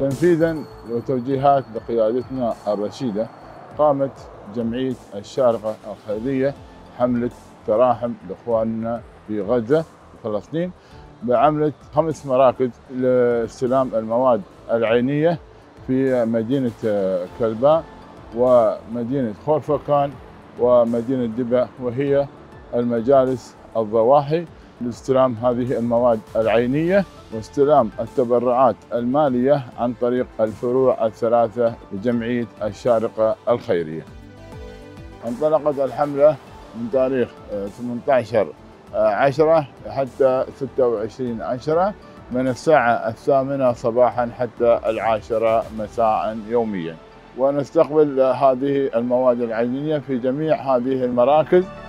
تنفيذا لتوجيهات لقيادتنا الرشيدة، قامت جمعية الشارقة الخيرية حملة تراحم لإخواننا في غزة وفلسطين بعملة 5 مراكز لاستلام المواد العينية في مدينة كلباء ومدينة خورفكان ومدينة دبا، وهي المجالس الضواحي لاستلام هذه المواد العينية واستلام التبرعات المالية عن طريق الفروع ال3 لجمعية الشارقة الخيرية. انطلقت الحملة من تاريخ 18/10 حتى 26/10 من الساعة 8 صباحا حتى 10 مساء يوميا، ونستقبل هذه المواد العينية في جميع هذه المراكز.